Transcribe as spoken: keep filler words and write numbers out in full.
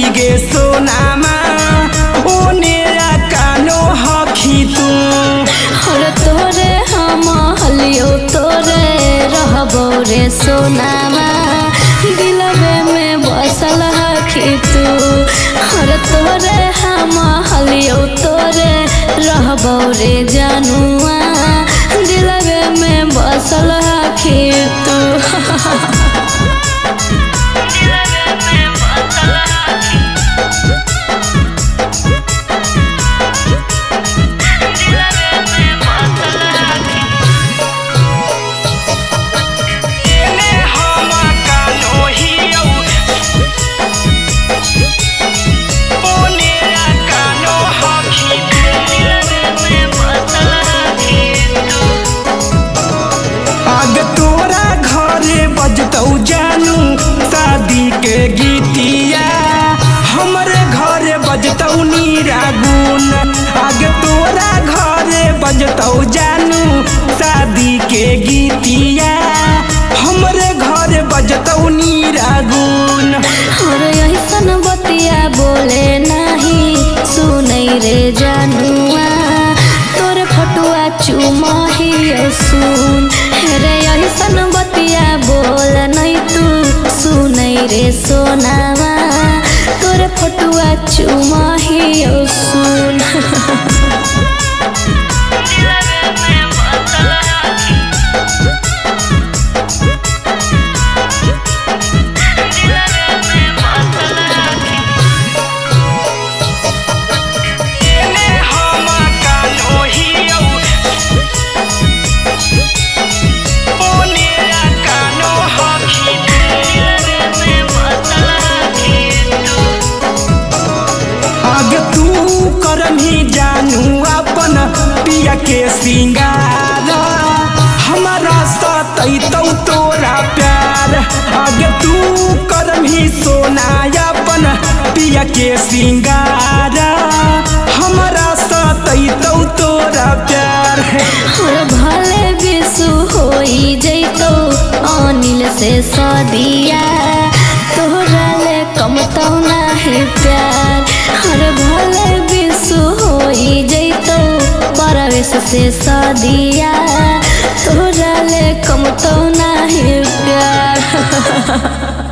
गे सोनामा ओने कानो हखी तू हर तोरे हम हलियो तोरे रहबो रे सोनामा दिलवे में बसल हखी तू हर तोरे हम हलियो तोरे रहबो रे जानुआ दिलवे में बसल हखी तू जानू शादी के गीतिया हमरे घरे बजतौ नीरागुन आगे तोरा घरे बजतौ जानू शादी के गीतिया हमरे घरे बजतौ नीरागुन और ऐसन बतिया बोले नहीं सुनै रे जानुआ तोरे फटुआ चुमही सुन रे ऐसन बतिया बोल नहीं तू सुनै रे सोनामा तोरे फटुआ चुमही सुन जानू अपन पिया के सिंगार हमारा सतैतौ तोरा प्यार आगे तू करमी सोना अपन पिया के सिंगार हमारा सतैतौ तोरा प्यार भले विशु होई जैतो अनिल से सदिया तोरा ले कमतौ नाही प्यार हर भले विशु होई जैतो परवेश से सदिया तोरा ले कमतौ नाही प्यार